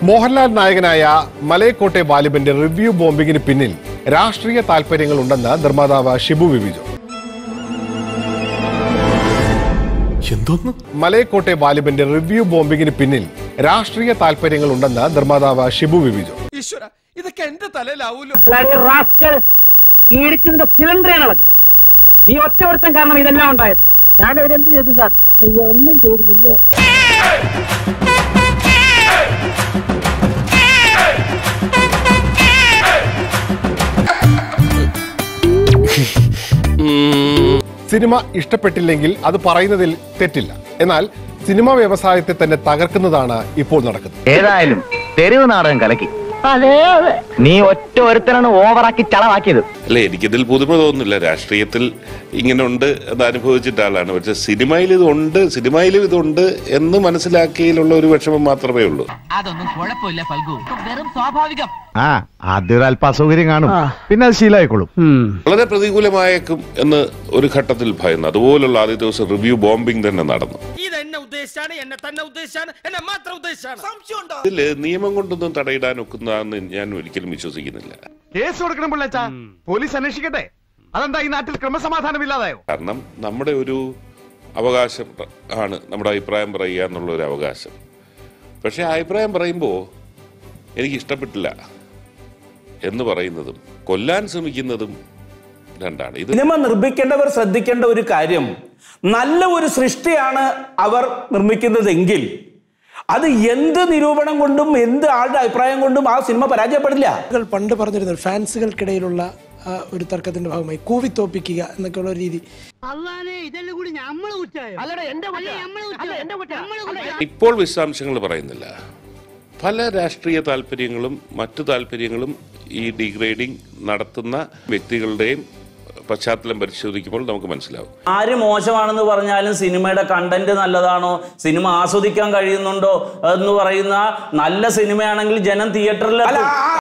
മോഹൻലാൽ നായകനായ മലൈ കോട്ടെ വാലിബന്റെ റിവ്യൂ ബോംബിങ്ങിന് പിന്നിൽ രാഷ്ട്രീയ താൽപര്യങ്ങളുണ്ടെന്ന് നിർമ്മാതാവ് ഷിബു വിവിജു. മലൈ കോട്ടെ വാലിബന്റെ റിവ്യൂ ബോംബിങ്ങിന് പിന്നിൽ രാഷ്ട്രീയ താൽപര്യങ്ങളുണ്ടെന്ന് നിർമ്മാതാവ് ഷിബു വിവിജു. ഇതൊക്കെ എന്റെ തലയിലാവൂലോ. നീ ഒറ്റ ഒരുത്തം കാരണം ഇതെല്ലാം ഉണ്ടായത്. ഞാനവരെന്ത് ചെയ്തു സാർ? അയ്യോ, ഒന്നും ചെയ്തില്ലല്ലോ. സിനിമ ഇഷ്ടപ്പെട്ടില്ലെങ്കിൽ അത് പറയുന്നതിൽ തെറ്റില്ല. എന്നാൽ സിനിമാ വ്യവസായത്തെ തന്നെ തകർക്കുന്നതാണ് ഇപ്പോൾ നടക്കുന്നത്. ഏതായാലും തെരുവ് നാടകം കലക്കി. നീ ഒറ്റ ഒരുത്തനാണ് ഓവറാക്കി ചളവാക്കിയത്. അല്ലെ, എനിക്കിതിൽ പുതുമ തോന്നുന്നില്ല. രാഷ്ട്രീയത്തിൽ ഇങ്ങനെ ഉണ്ട് എന്ന് അനുഭവിച്ചിട്ട ആളാണ്. പക്ഷെ സിനിമയിലും ഇതുണ്ട് എന്ന് മനസ്സിലാക്കിയതിലുള്ള ഒരു വിഷമം മാത്രമേ ഉള്ളൂ. അതൊന്നും കുഴപ്പമില്ല ഫൽഗു, വെറും സ്വാഭാവികം. ആദ്യം അല്പ അസൗകര്യം കാണും, പിന്നെ അത് ശീലമായിക്കോളും. വളരെ പ്രതികൂലമായേക്കും എന്ന് ഒരു ഘട്ടത്തിൽ ഭയന്നു. അതുപോലുള്ള ആദ്യ ദിവസം റിവ്യൂ ബോംബിംഗ് തന്നെ നടന്നു. ഇതില് നിയമം കൊണ്ടൊന്നും തടയിടാൻ ഒക്കുന്നതാണെന്ന് ഞാൻ ഒരിക്കലും വിശ്വസിക്കുന്നില്ല. കേസ് കൊടുക്കണം പിള്ളേച്ചാ, പോലീസ് അന്വേഷിക്കട്ടെ. അതെന്താ ഈ നാട്ടിൽ ക്രമസമാധാനം ഇല്ലാതായോ? കാരണം നമ്മുടെ ഒരു അവകാശം ആണ് നമ്മുടെ അഭിപ്രായം പറയുക എന്നുള്ള ഒരു അവകാശം. പക്ഷെ അഭിപ്രായം പറയുമ്പോൾ എനിക്ക് ഇഷ്ടപ്പെട്ടില്ല എന്ന് പറയുന്നതും കൊല്ലാൻ ശ്രമിക്കുന്നതും രണ്ടാണ്. ഇത് സിനിമ നിർമ്മിക്കേണ്ടവർ ശ്രദ്ധിക്കേണ്ട ഒരു കാര്യം, നല്ല ഒരു സൃഷ്ടിയാണ് അവർ നിർമ്മിക്കുന്നതെങ്കിൽ അത് എന്ത് നിരൂപണം കൊണ്ടും എന്ത് ആളുടെ അഭിപ്രായം കൊണ്ടും ആ സിനിമ പരാജയപ്പെടില്ല. പണ്ട് പറഞ്ഞിരുന്നത് ഫാൻസുകൾക്കിടയിലുള്ള ഒരു തർക്കത്തിന്റെ ഭാഗമായി കൂവിത്തോപ്പിക്കുക എന്നൊക്കെയുള്ള രീതി. ഇപ്പോൾ വിശദാംശങ്ങൾ പറയുന്നില്ല. പല രാഷ്ട്രീയ താല്പര്യങ്ങളും മറ്റു താല്പര്യങ്ങളും ഈ ഡിഗ്രേഡിംഗ് നടത്തുന്ന വ്യക്തികളുടെയും പശ്ചാത്തലം പരിശോധിക്കുമ്പോൾ നമുക്ക് മനസ്സിലാവും. ആര് മോശമാണെന്ന് പറഞ്ഞാലും സിനിമയുടെ കണ്ടന്റ് നല്ലതാണോ, സിനിമ ആസ്വദിക്കാൻ കഴിയുന്നുണ്ടോ എന്ന് പറയുന്ന നല്ല സിനിമയാണെങ്കിൽ ജനം തിയേറ്ററിൽ